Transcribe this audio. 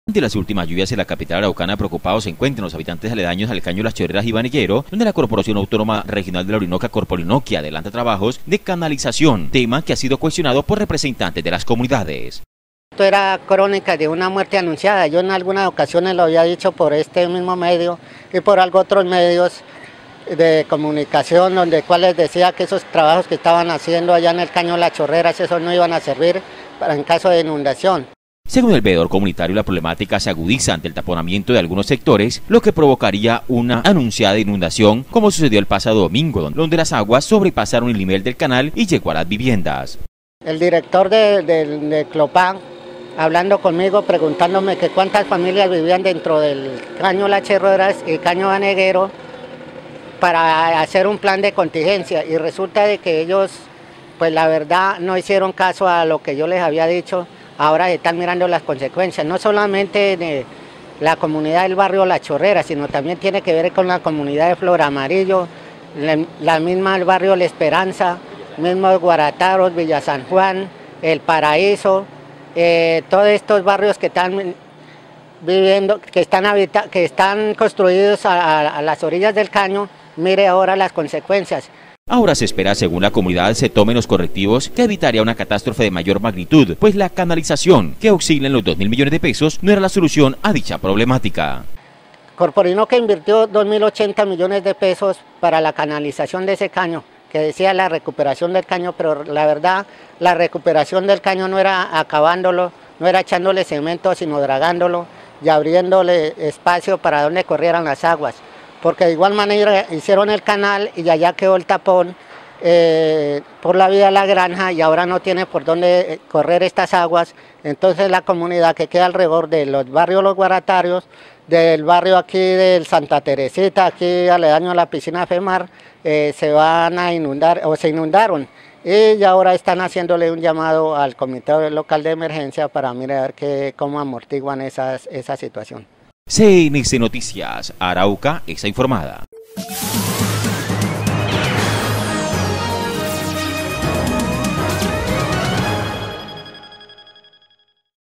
Ante las últimas lluvias en la capital araucana, preocupados se encuentran los habitantes aledaños al caño Las Chorreras y Baniguero, donde la Corporación Autónoma Regional de la Orinoquia, Corporinoquia, adelanta trabajos de canalización, tema que ha sido cuestionado por representantes de las comunidades. Esto era crónica de una muerte anunciada. Yo en algunas ocasiones lo había dicho por este mismo medio y por otros medios de comunicación, donde cuales decía que esos trabajos que estaban haciendo allá en el caño Las Chorreras, esos no iban a servir para en caso de inundación. Según el veedor comunitario, la problemática se agudiza ante el taponamiento de algunos sectores, lo que provocaría una anunciada inundación, como sucedió el pasado domingo, donde las aguas sobrepasaron el nivel del canal y llegó a las viviendas. El director de Clopán, hablando conmigo, preguntándome que cuántas familias vivían dentro del caño Las Chorreras y caño Baniguero para hacer un plan de contingencia, y resulta de que ellos, pues la verdad, no hicieron caso a lo que yo les había dicho. Ahora están mirando las consecuencias, no solamente de la comunidad del barrio La Chorrera, sino también tiene que ver con la comunidad de Flor Amarillo, la misma el barrio La Esperanza, mismos Guarataros, Villa San Juan, El Paraíso, todos estos barrios que están viviendo, que están construidos a las orillas del caño. Mire ahora las consecuencias. Ahora se espera, según la comunidad, se tomen los correctivos que evitaría una catástrofe de mayor magnitud, pues la canalización, que oscila en los 2.000 millones de pesos, no era la solución a dicha problemática. Corporinoquia invirtió 2.080 millones de pesos para la canalización de ese caño, que decía la recuperación del caño, pero la verdad, la recuperación del caño no era acabándolo, no era echándole cemento, sino dragándolo y abriéndole espacio para donde corrieran las aguas. Porque de igual manera hicieron el canal y allá quedó el tapón por la vía de la granja, y ahora no tiene por dónde correr estas aguas. Entonces la comunidad que queda alrededor de los barrios Los Guaratarios, del barrio aquí del Santa Teresita, aquí aledaño a la piscina FEMAR, se van a inundar o se inundaron, y ahora están haciéndole un llamado al comité local de emergencia para mirar cómo amortiguan esa situación. CNC Noticias, Arauca está informada.